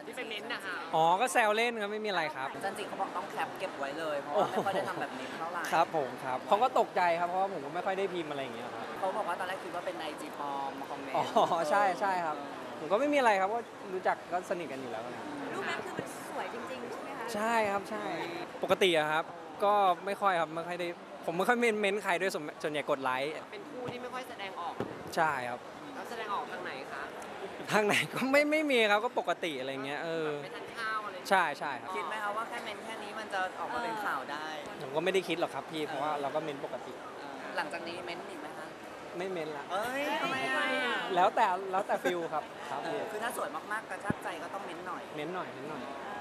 ที่เป็นเม้นต์นะคะอ๋อก็แซวเล่นครับไม่มีอะไรครับจันจิเขาบอกต้องแคปเก็บไว้เลยเพราะว่าไม่ค่อยได้ทำแบบนี้เท่าไหร่ครับผมครับเขาก็ตกใจครับเพราะว่าผมก็ไม่ค่อยได้พิมพ์อะไรอย่างเงี้ยครับเขาบอกว่าตอนแรกคิดว่าเป็นไอจีปลอมมาคอมเมนต์อ๋อใช่ใช่ครับผมก็ไม่มีอะไรครับก็รู้จักก็สนิทกันอยู่แล้วนะรูปนั้นคือมันสวยจริงๆใช่ไหมคะใช่ครับใช่ปกติอะครับก็ไม่ค่อยครับไม่ค่อยได้ผมไม่ค่อยเม้นใครด้วยส่วนใหญ่กดไลค์เป็นคู่ที่ไม่ค่อยแสดงออกใช่ครับแล้วแสดงออกทางไหนคะทางไหนก็ไม่มีครับก็ปกติอะไรเงี้ยไปทานข้าวอะไรใช่ใช่ครับคิดไหมคะว่าแค่เมนแค่นี้มันจะออกมาเป็นข่าวได้ผมก็ไม่ได้คิดหรอกครับพี่เพราะว่าเราก็เม้นปกติหลังจากนี้เมนอีกไหมคะไม่เม้นละเอ้ยทำไมอ่ะแล้วแต่ฟิลครับครับพี่คือถ้าสวยมากๆกระชากใจก็ต้องเมนหน่อยเม้นหน่อย